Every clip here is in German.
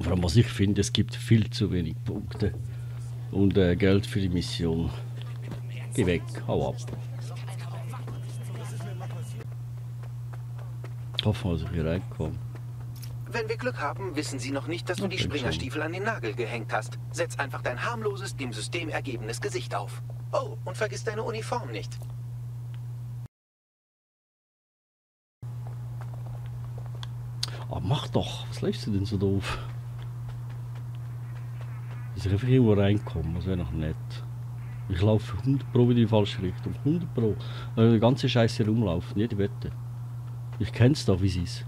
Vor allem, was ich finde, es gibt viel zu wenig Punkte und Geld für die Mission. Geh weg, hau ab. Hoffen wir, dass ich hier reinkomme. Wenn wir Glück haben, wissen sie noch nicht, dass du die Springerstiefel an den Nagel gehängt hast. Setz einfach dein harmloses, dem System ergebenes Gesicht auf. Oh, und vergiss deine Uniform nicht. Ah, mach doch! Was läufst du denn so doof? Dass ich einfach irgendwo reinkomme, das wäre noch nett. Ich laufe 100 Pro in die falsche Richtung. 100 Pro. Die ganze Scheiße rumlaufen, jede Wette. Ich kenn's da, wie sie ist.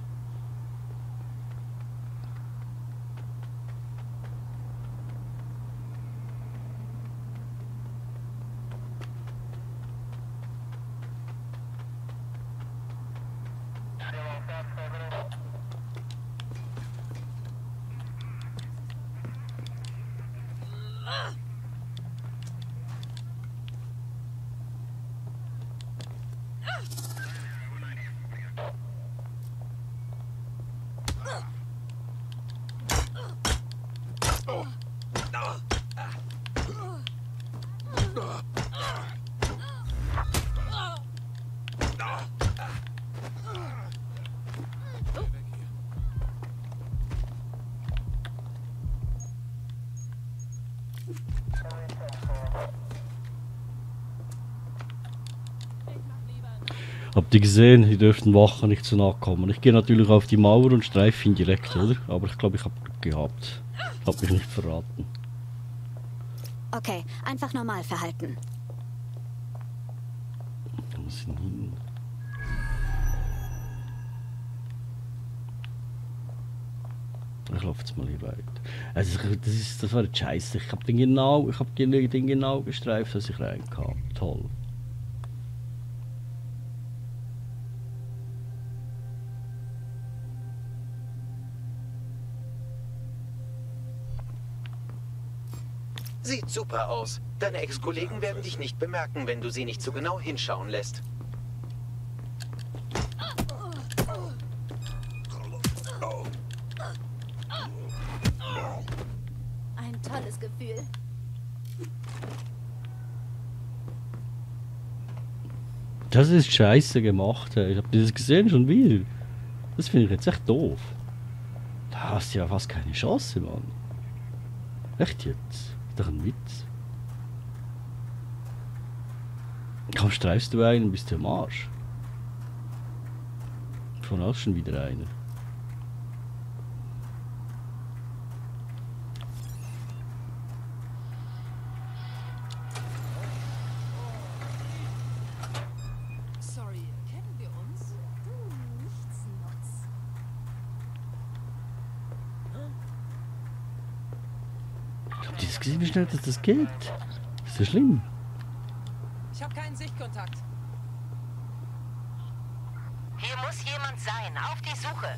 Habt ihr gesehen, ihr dürft den Wachen nicht zu nahe kommen. Ich gehe natürlich auf die Mauer und streife ihn direkt, oder? Aber ich glaube, ich habe Glück gehabt. Hab mich nicht verraten. Okay, einfach normal verhalten. Wo muss ich denn hin? Ich laufe jetzt mal hier weit. Also das war jetzt scheiße. Ich habe den genau gestreift, dass ich reinkam. Toll. Sieht super aus. Deine Ex-Kollegen werden dich nicht bemerken, wenn du sie nicht so genau hinschauen lässt. Ein tolles Gefühl. Das ist scheiße gemacht. Ey. Ich hab das gesehen schon wieder. Das finde ich jetzt echt doof. Da hast du ja fast keine Chance, Mann. Echt jetzt? Doch ein Witz. Kaum streifst du einen, bist du am Arsch. Von aus schon wieder einer. Sorry, kennen wir uns? Du, Nichtsnutz. Habt ihr das gesehen, wie schnell das geht? Ist das schlimm? Ich habe keinen Sichtkontakt. Hier muss jemand sein. Auf die Suche.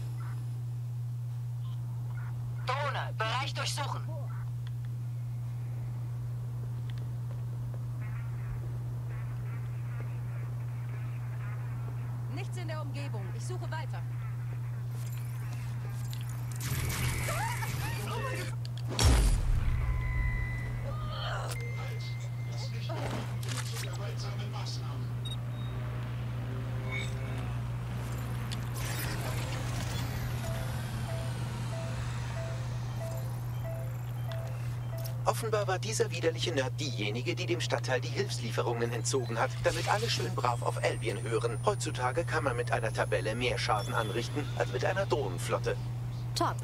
Drohne, Bereich durchsuchen. Nichts in der Umgebung. Ich suche weiter. Offenbar war dieser widerliche Nerd diejenige, die dem Stadtteil die Hilfslieferungen entzogen hat, damit alle schön brav auf Albion hören. Heutzutage kann man mit einer Tabelle mehr Schaden anrichten, als mit einer Drohnenflotte. Top.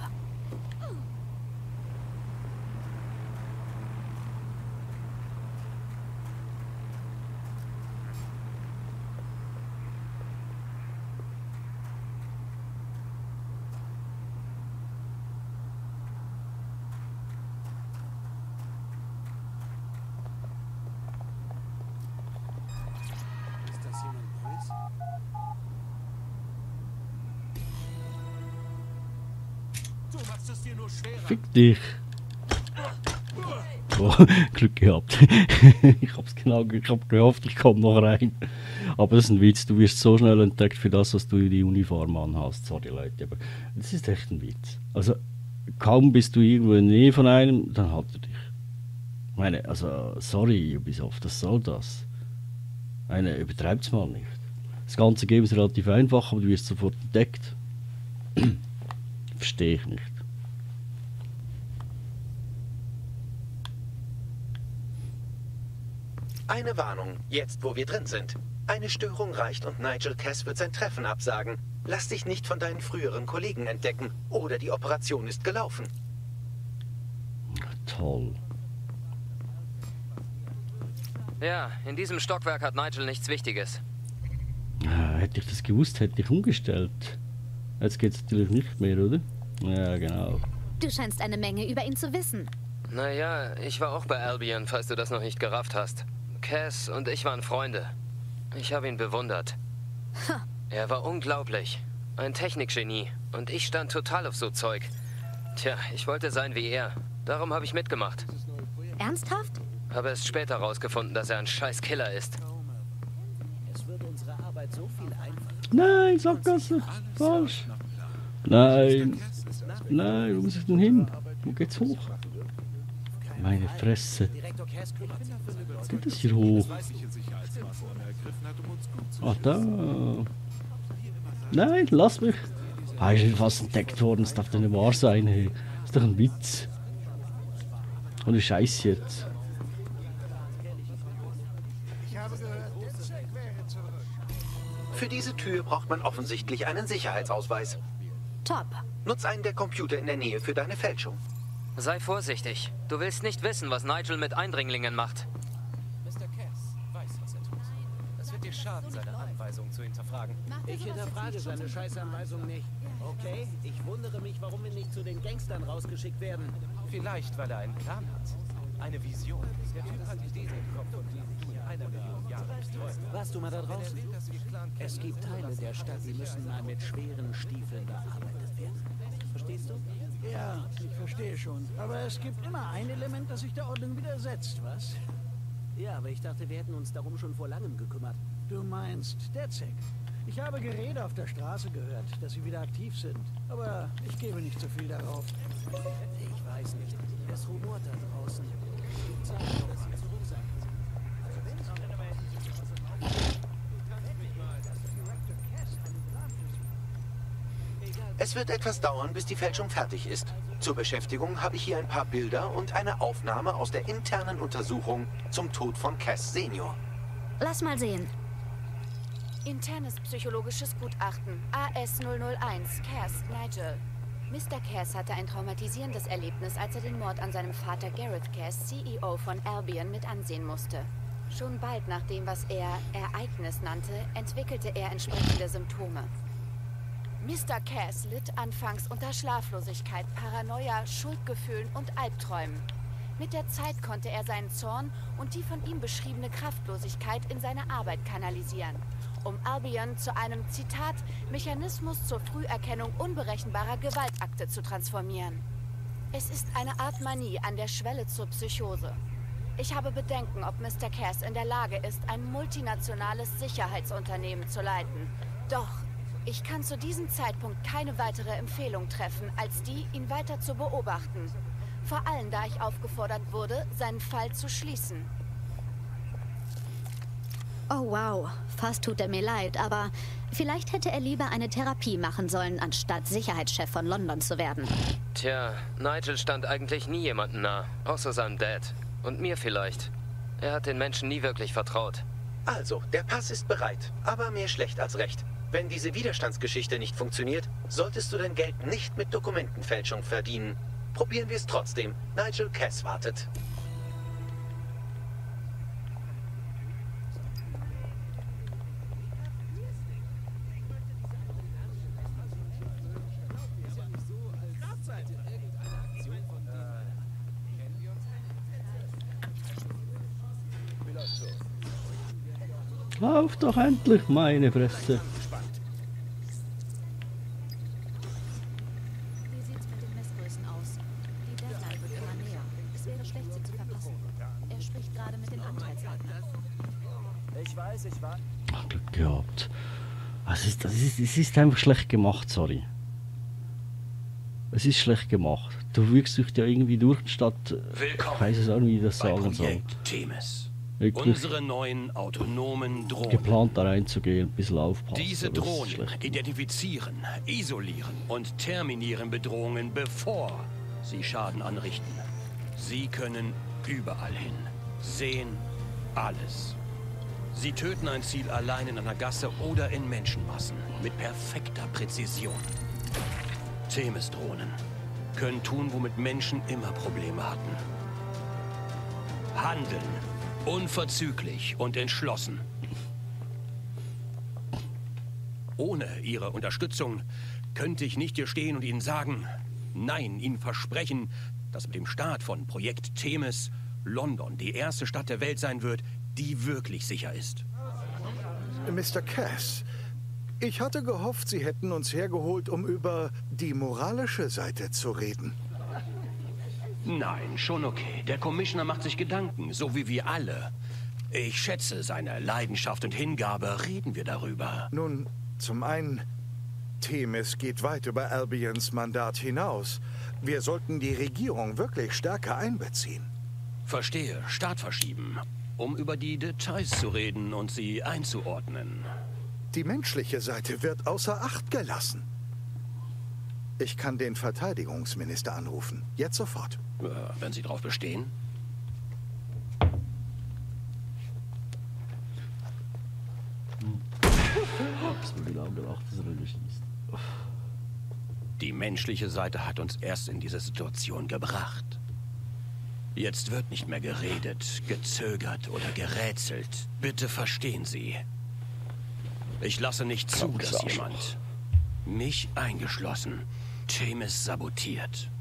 Ist das jemand Neues? Du machst es dir nur schwerer. Fick dich. Oh, Glück gehabt. Ich hab gehofft, ich komme noch rein. Aber das ist ein Witz, du wirst so schnell entdeckt für das, was du in die Uniform anhast. Sorry Leute, aber das ist echt ein Witz. Also, kaum bist du irgendwo in der Nähe von einem, dann hat er dich. Ich meine, also, sorry, Ubisoft, was soll das? Eine, übertreibt's mal nicht. Das ganze Game ist relativ einfach, aber du wirst sofort entdeckt. Verstehe ich nicht. Eine Warnung, jetzt wo wir drin sind. Eine Störung reicht und Nigel Cass wird sein Treffen absagen. Lass dich nicht von deinen früheren Kollegen entdecken oder die Operation ist gelaufen. Toll. Ja, in diesem Stockwerk hat Nigel nichts Wichtiges. Ja, hätte ich das gewusst, hätte ich umgestellt. Jetzt geht's natürlich nicht mehr, oder? Ja, genau. Du scheinst eine Menge über ihn zu wissen. Naja, ich war auch bei Albion, falls du das noch nicht gerafft hast. Cass und ich waren Freunde. Ich habe ihn bewundert. Er war unglaublich. Ein Technikgenie. Und ich stand total auf so Zeug. Tja, ich wollte sein wie er. Darum habe ich mitgemacht. Ernsthaft? Habe erst später rausgefunden, dass er ein scheiß Killer ist. Es wird unsere Arbeit so viel einfacher. Nein, Sackgasse. Falsch. Nein. Nein, wo muss ich denn hin? Wo geht's hoch? Meine Fresse. Direktor Cass kümmert sich um seine Leute. Geht das hier hoch? Ach, da. Nein, lass mich. Ah, ich bin fast entdeckt worden. Das darf doch nicht wahr sein. Hey. Das ist doch ein Witz. Ohne Scheiß jetzt. Für diese Tür braucht man offensichtlich einen Sicherheitsausweis. Top. Nutz einen der Computer in der Nähe für deine Fälschung. Sei vorsichtig. Du willst nicht wissen, was Nigel mit Eindringlingen macht. Mr. Cass weiß, was er tut. Es wird dir schaden, seine Anweisungen zu hinterfragen. Ich hinterfrage seine Scheißanweisung nicht. Okay, ich wundere mich, warum wir nicht zu den Gangstern rausgeschickt werden. Vielleicht, weil er einen Plan hat. Eine Vision. Der Typ hat Ideen im Kopf, von denen du in 1 Million Jahren nicht träumst. Warst du mal da draußen? Will, dass wir Clan Es gibt Teile der Stadt, die müssen mal mit schweren Stiefeln bearbeitet werden. Verstehst du? Ja, ich verstehe schon. Aber es gibt immer ein Element, das sich der Ordnung widersetzt, was? Ja, aber ich dachte, wir hätten uns darum schon vor langem gekümmert. Du meinst DedSec. Ich habe Gerede auf der Straße gehört, dass sie wieder aktiv sind. Aber ich gebe nicht so viel darauf. Ich weiß nicht. Es rumort da draußen. Die Zeit, dass sie zurück sein. Es wird etwas dauern, bis die Fälschung fertig ist. Zur Beschäftigung habe ich hier ein paar Bilder und eine Aufnahme aus der internen Untersuchung zum Tod von Cass Senior. Lass mal sehen. Internes psychologisches Gutachten. AS001. Cass, Nigel. Mr. Cass hatte ein traumatisierendes Erlebnis, als er den Mord an seinem Vater Gareth Cass, CEO von Albion, mit ansehen musste. Schon bald nach dem, was er Ereignis nannte, entwickelte er entsprechende Symptome. Mr. Cass litt anfangs unter Schlaflosigkeit, Paranoia, Schuldgefühlen und Albträumen. Mit der Zeit konnte er seinen Zorn und die von ihm beschriebene Kraftlosigkeit in seine Arbeit kanalisieren, um Albion zu einem, Zitat, Mechanismus zur Früherkennung unberechenbarer Gewaltakte zu transformieren. Es ist eine Art Manie an der Schwelle zur Psychose. Ich habe Bedenken, ob Mr. Cass in der Lage ist, ein multinationales Sicherheitsunternehmen zu leiten. Doch ich kann zu diesem Zeitpunkt keine weitere Empfehlung treffen, als die, ihn weiter zu beobachten. Vor allem, da ich aufgefordert wurde, seinen Fall zu schließen. Oh wow, fast tut er mir leid, aber vielleicht hätte er lieber eine Therapie machen sollen, anstatt Sicherheitschef von London zu werden. Tja, Nigel stand eigentlich nie jemandem nah, außer seinem Dad. Und mir vielleicht. Er hat den Menschen nie wirklich vertraut. Also, der Pass ist bereit, aber mehr schlecht als recht. Wenn diese Widerstandsgeschichte nicht funktioniert, solltest du dein Geld nicht mit Dokumentenfälschung verdienen. Probieren wir es trotzdem. Nigel Cass wartet. Lauf doch endlich, meine Fresse. Wie sieht's mit den Messgrößen aus? Die Deadline wird immer näher. Es wäre schlecht, sie zu verpassen. Er spricht gerade mit den Anteilseignern. Ich weiß, ich war... Ach, Glück gehabt. Es ist einfach schlecht gemacht, sorry. Es ist schlecht gemacht. Du wirkst dich ja irgendwie durch die Stadt. Ich weiß es auch nicht, wie ich das sagen soll. Themis. Wirklich Unsere neuen autonomen Drohnen. geplant da reinzugehen, ein bisschen aufpassen. Diese aber es ist Drohnen schlecht. identifizieren, isolieren und terminieren Bedrohungen, bevor sie Schaden anrichten. Sie können überall hin, sehen alles. Sie töten ein Ziel allein in einer Gasse oder in Menschenmassen mit perfekter Präzision. Themis-Drohnen können tun, womit Menschen immer Probleme hatten. Handeln. Unverzüglich und entschlossen. Ohne Ihre Unterstützung könnte ich nicht hier stehen und Ihnen sagen, nein, Ihnen versprechen, dass mit dem Start von Projekt Themis London die erste Stadt der Welt sein wird, die wirklich sicher ist. Mr. Cass, ich hatte gehofft, Sie hätten uns hergeholt, um über die moralische Seite zu reden. Nein, schon okay. Der Commissioner macht sich Gedanken, so wie wir alle. Ich schätze seine Leidenschaft und Hingabe. Reden wir darüber. Nun, zum einen, Themis geht weit über Albions Mandat hinaus. Wir sollten die Regierung wirklich stärker einbeziehen. Verstehe. Start verschieben, um über die Details zu reden und sie einzuordnen. Die menschliche Seite wird außer Acht gelassen. Ich kann den Verteidigungsminister anrufen. Jetzt sofort. Wenn Sie darauf bestehen. Hab's mir genau gedacht, dass er nicht schießt. Die menschliche Seite hat uns erst in diese Situation gebracht. Jetzt wird nicht mehr geredet, gezögert oder gerätselt. Bitte verstehen Sie. Ich lasse nicht zu, dass jemand, mich eingeschlossen, Themis sabotiert.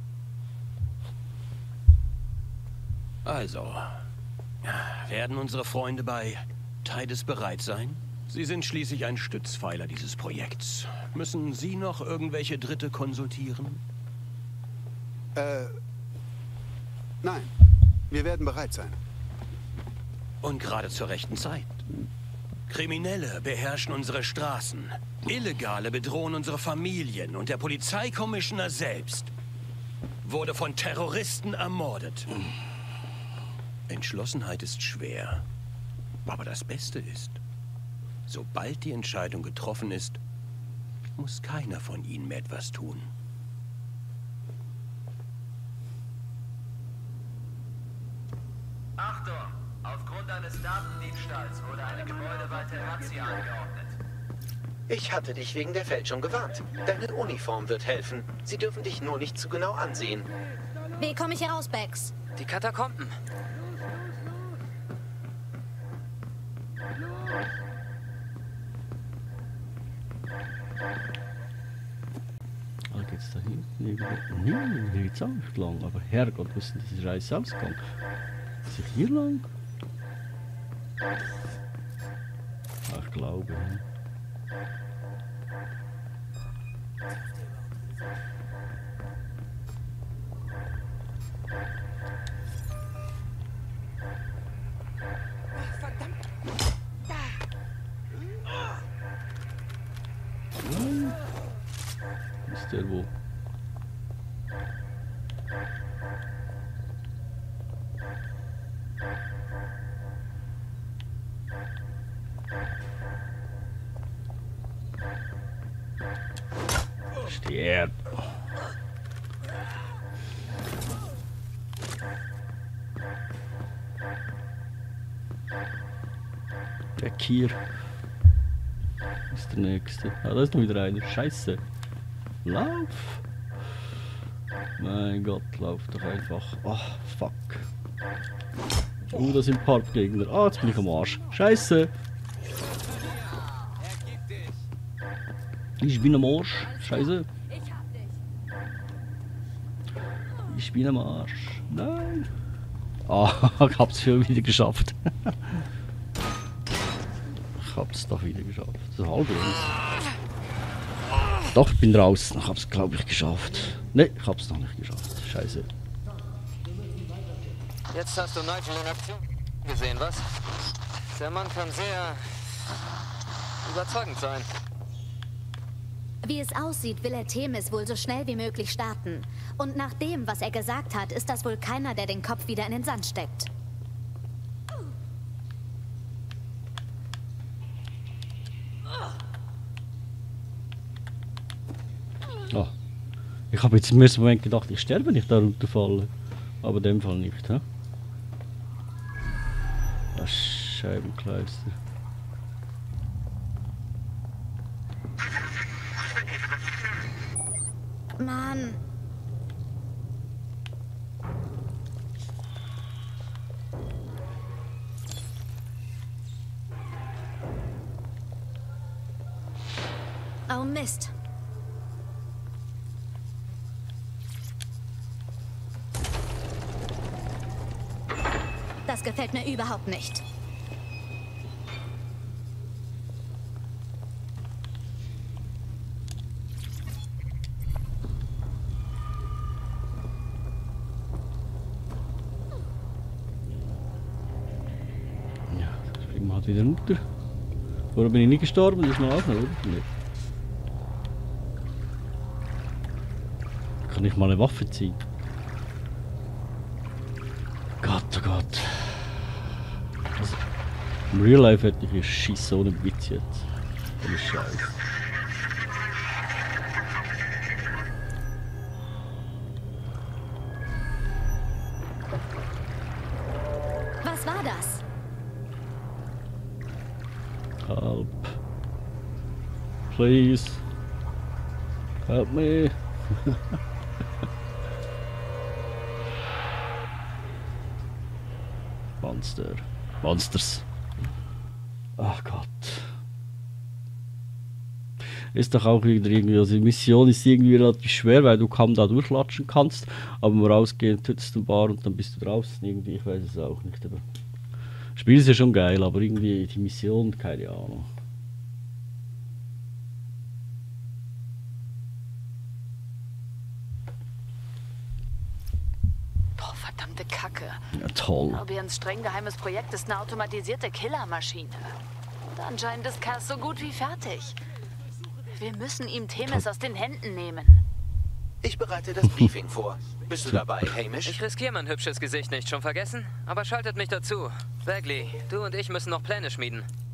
Also, werden unsere Freunde bei Tides bereit sein? Sie sind schließlich ein Stützpfeiler dieses Projekts. Müssen Sie noch irgendwelche Dritte konsultieren? Nein. Wir werden bereit sein. Und gerade zur rechten Zeit. Kriminelle beherrschen unsere Straßen. Illegale bedrohen unsere Familien. Und der Polizeikommissioner selbst wurde von Terroristen ermordet. Entschlossenheit ist schwer. Aber das Beste ist, sobald die Entscheidung getroffen ist, muss keiner von Ihnen mehr etwas tun. Achtung! Aufgrund eines Datendiebstahls wurde eine gebäudeweite Razzia angeordnet. Ich hatte dich wegen der Fälschung gewarnt. Deine Uniform wird helfen. Sie dürfen dich nur nicht zu genau ansehen. Wie komme ich hier raus, Bex? Die Katakomben. Ah, geht's da hinten? Nein, hier geht's auch nicht lang. Aber Herrgott, wo ist denn diese Scheiße ausgegangen? Ist es hier lang? Ach, ich glaube. Ist der wo? Stirb. Weg hier. Ist der nächste. Ah, da ist noch wieder einer. Scheiße. Lauf! Mein Gott, lauf doch einfach. Ach, fuck. Das sind Parkgegner. Ah, jetzt bin ich am Arsch. Scheiße! Ich bin am Arsch. Scheiße. Ich bin am Arsch. Nein! Ah, ich hab's schon wieder geschafft. Ich hab's doch wieder geschafft. Das ist halb Doch, ich bin draußen. Ich hab's, glaube ich, geschafft. Ne, ich hab's noch nicht geschafft. Scheiße. Jetzt hast du Nigel in Aktion gesehen, was? Der Mann kann sehr überzeugend sein. Wie es aussieht, will er Themis wohl so schnell wie möglich starten. Und nach dem, was er gesagt hat, ist das wohl keiner, der den Kopf wieder in den Sand steckt. Oh. Ich habe jetzt im ersten Moment gedacht, ich sterbe, wenn ich da runterfalle. Aber in dem Fall nicht, hä? Das Scheibenkleister. Mann. Oh Mist. Das gefällt mir überhaupt nicht. Ja, springen wir halt wieder runter. Vorher bin ich nicht gestorben, das ist mal auch noch, oder? Nicht. Kann ich mal eine Waffe ziehen? Gott, oh Gott. Also, im Real Life hätte ich hier Schiss ohne Witz jetzt. Ohne Scheiß. Was war das? Help. Please. Help me. Monsters. Ach Gott. Ist doch auch irgendwie, also die Mission ist irgendwie relativ schwer, weil du kaum da durchlatschen kannst, aber mal rausgehen tötest du ein paar und dann bist du draußen irgendwie, ich weiß es auch nicht. Aber das Spiel ist ja schon geil, aber irgendwie die Mission, keine Ahnung. Verdammte Kacke. Ja, toll. Albions streng geheimes Projekt ist eine automatisierte Killermaschine. Und anscheinend ist Cass so gut wie fertig. Wir müssen ihm Themis aus den Händen nehmen. Ich bereite das Briefing vor. Bist du dabei, Hamish? Ich riskiere mein hübsches Gesicht nicht, schon vergessen? Aber schaltet mich dazu. Bagley, du und ich müssen noch Pläne schmieden.